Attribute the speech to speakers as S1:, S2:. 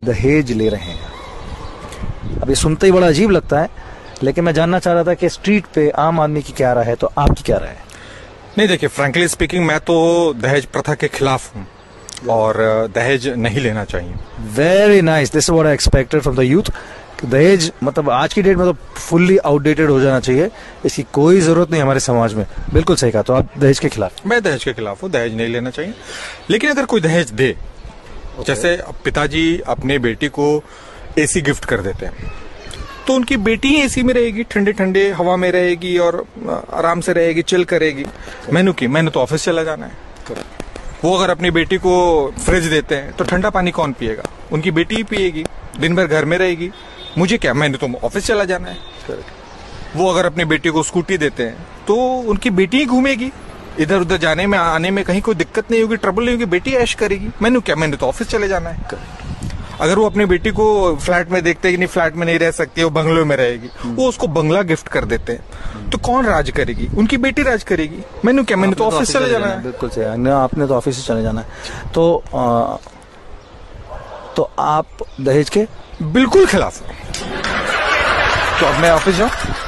S1: दहेज ले रहे हैं। अब ये सुनते ही बड़ा अजीब लगता है, लेकिन मैं जानना चाह रहा था कि स्ट्रीट पे आम आदमी की क्या राय है, तो आपकी क्या राय है?
S2: नहीं, देखिए, फ्रैंकली स्पीकिंग, मैं तो दहेज प्रथा के खिलाफ हूँ और दहेज नहीं लेना चाहिए।
S1: Very nice, this is what I expected from the youth. दहेज मतलब आज की डेट में तो फुल्ली आउटडेटेड हो जाना चाहिए, इसकी कोई जरूरत नहीं हमारे समाज में। बिल्कुल सही कहा, तो आप दहेज के खिलाफ?
S2: मैं दहेज के खिलाफ हूँ, दहेज नहीं लेना चाहिए। लेकिन अगर कोई दहेज दे, जैसे पिताजी अपने बेटी को एसी गिफ्ट कर देते हैं, तो उनकी बेटी ही एसी में रहेगी, ठंडे ठंडे हवा में रहेगी और आराम से रहेगी, चिल करेगी। मैंने तो ऑफिस चला जाना है। वो अगर अपनी बेटी को फ्रिज देते हैं तो ठंडा पानी कौन पिएगा? उनकी बेटी ही पिएगी, दिन भर घर में रहेगी। मुझे क्या, मैंने तो ऑफिस चला जाना है। वो अगर अपनी बेटी को स्कूटी देते हैं तो उनकी बेटी ही घूमेगी, इधर उधर जाने में आने में कहीं कोई दिक्कत नहीं होगी, ट्रबल नहीं होगी, बेटी ऐश करेगी। मैंने तो ऑफिस चले जाना है। अगर वो अपनी बेटी को फ्लैट में देखते हैं कि नहीं, फ्लैट में नहीं रह सकती, वो बंगलो में रहेगी, वो उसको बंगला गिफ्ट कर देते हैं, तो कौन राज करेगी? उनकी बेटी राज करेगी। मैंने तो ऑफिस चले जाना है।
S1: बिल्कुल सही, आपने तो ऑफिस से चले जाना है। तो आप दहेज के
S2: बिल्कुल खिलाफ हैं। तो अब मैं ऑफिस जाऊं?